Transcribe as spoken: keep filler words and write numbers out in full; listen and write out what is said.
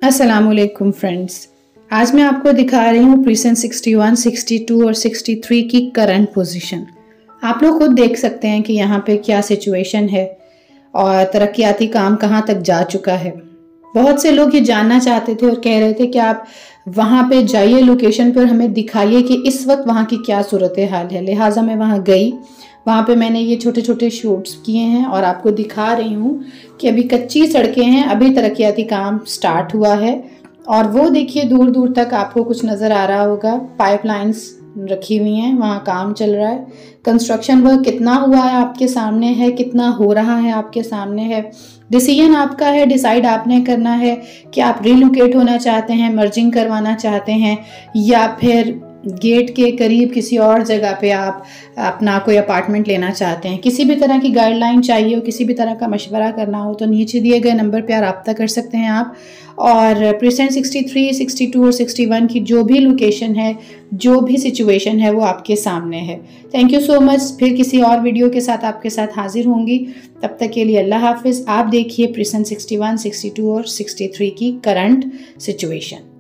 अस्सलामुअलैकुम फ्रेंड्स, आज मैं आपको दिखा रही हूँ present sixty one, sixty two और सिक्सटी थ्री की करंट पोजीशन। आप लोग खुद देख सकते हैं कि यहाँ पे क्या सिचुएशन है और तरक्याती काम कहाँ तक जा चुका है। बहुत से लोग ये जानना चाहते थे और कह रहे थे कि आप वहाँ पे जाइए, लोकेशन पर हमें दिखाइए कि इस वक्त वहाँ की क्या सूरत हाल है। लिहाजा मैं वहाँ गई, वहाँ पे मैंने ये छोटे छोटे शूट्स किए हैं और आपको दिखा रही हूँ कि अभी कच्ची सड़कें हैं, अभी तरक्याती काम स्टार्ट हुआ है। और वो देखिए दूर दूर तक आपको कुछ नज़र आ रहा होगा, पाइपलाइंस रखी हुई हैं, वहाँ काम चल रहा है। कंस्ट्रक्शन वर्क कितना हुआ है आपके सामने है, कितना हो रहा है आपके सामने है। डिसीजन आपका है, डिसाइड आपने करना है कि आप रिलोकेट होना चाहते हैं, मर्जिंग करवाना चाहते हैं, या फिर गेट के करीब किसी और जगह पे आप अपना कोई अपार्टमेंट लेना चाहते हैं। किसी भी तरह की गाइडलाइन चाहिए हो, किसी भी तरह का मशवरा करना हो तो नीचे दिए गए नंबर पे रब्ता कर सकते हैं आप। और present sixty three, sixty two और सिक्सटी वन की जो भी लोकेशन है, जो भी सिचुएशन है, वो आपके सामने है। Thank you so much. फिर किसी और वीडियो के साथ आपके साथ हाजिर होंगी। तब तक के लिए अल्लाह हाफिज़। आप देखिए present sixty one, sixty two और सिक्सटी थ्री की करंट सिचुएशन।